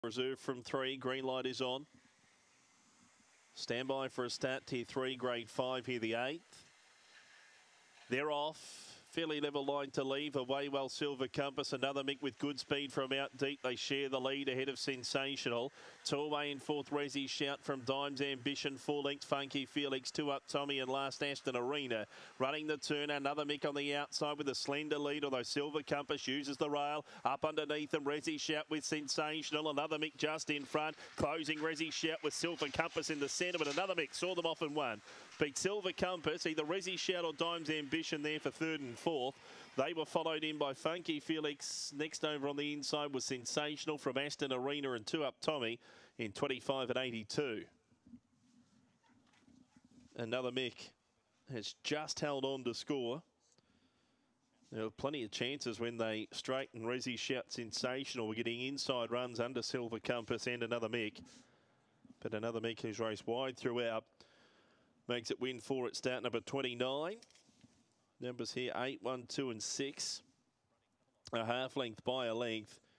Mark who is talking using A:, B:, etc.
A: Reserve from 3. Green light is on. Stand by for a start. Tier 3, grade 5 here, the 8th. They're off. Fairly level line to leave. Away well, Silver Compass. Another Mick with good speed from out deep. They share the lead ahead of Sensational. 2 away in 4th, Resi Shout from Dimes Ambition. 4 lengths, Funky Felix. 2 up, Tommy, and last Aston Arena. Running the turn, another Mick on the outside with a slender lead, although Silver Compass uses the rail. Up underneath them, Resi Shout with Sensational. Another Mick just in front. Closing Resi Shout with Silver Compass in the centre, but another Mick saw them off and won. Beat Silver Compass, either Resi Shout or Dimes Ambition there for 3rd and 4th. They were followed in by Funky Felix. Next over on the inside was Sensational from Aston Arena, and 2 up, Tommy, in 25 and 82. Another Mick has just held on to score. There were plenty of chances when they straightened Resi Shout Sensational. We're getting inside runs under Silver Compass and another Mick. But another Mick who's raced wide throughout makes it win 4 at start number 29. Numbers here 8, 1, 2 and 6. A half length by a length.